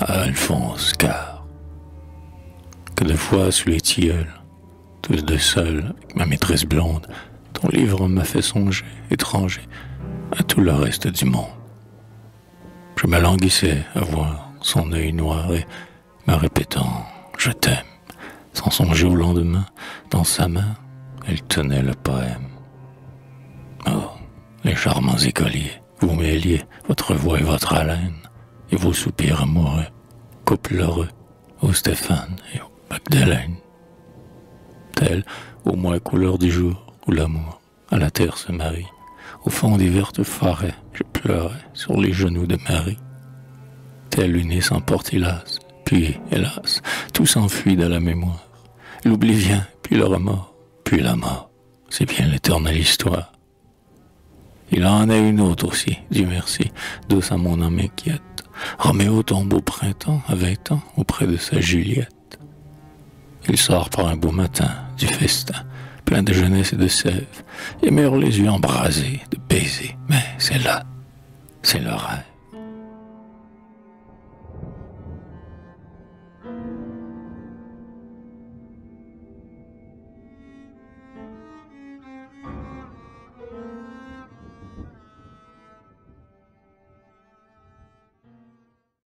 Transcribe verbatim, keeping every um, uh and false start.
à Alphonse Carr. Que de fois sous les tilleuls, tous deux seuls, avec ma maîtresse blonde, ton livre m'a fait songer, étranger, à tout le reste du monde. Je m'alanguissais à voir son œil noir et me répétant « Je t'aime », sans songer au lendemain, dans sa main, elle tenait le poème. Oh, les charmants écoliers, vous mêliez votre voix et votre haleine, et vos soupirs amoureux, couple heureux, au Stéphane et au Magdeleine. Telle, au moins couleur du jour, où l'amour à la terre se marie, au fond des vertes forêts, je pleurais sur les genoux de Marie. Telle une sans porte hélas, puis, hélas, tout s'enfuit de la mémoire. L'oubli vient, puis le remords, puis la mort. C'est bien l'éternelle histoire. Il en a une autre aussi, Dieu merci, douce à mon âme inquiète. Roméo tombe au printemps, à vingt ans, auprès de sa Juliette. Il sort par un beau matin, du festin, plein de jeunesse et de sève, et meurt les yeux embrasés de baisers. Mais c'est là, c'est le rêve.